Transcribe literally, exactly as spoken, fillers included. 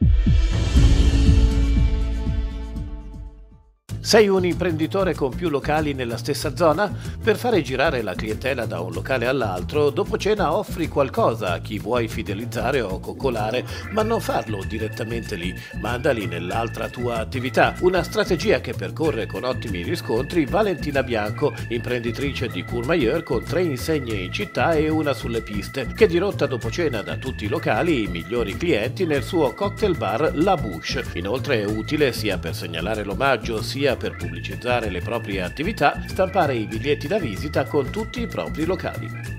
Sei un imprenditore con più locali nella stessa zona? Per fare girare la clientela da un locale all'altro, dopo cena offri qualcosa a chi vuoi fidelizzare o coccolare, ma non farlo direttamente lì, mandali nell'altra tua attività. Una strategia che percorre con ottimi riscontri Valentina Bianco, imprenditrice di Courmayeur con tre insegne in città e una sulle piste, che dirotta dopo cena da tutti i locali i migliori clienti nel suo cocktail bar La Bouche. Inoltre è utile sia per segnalare l'omaggio sia per pubblicizzare le proprie attività, stampare i biglietti da visita con tutti i propri locali.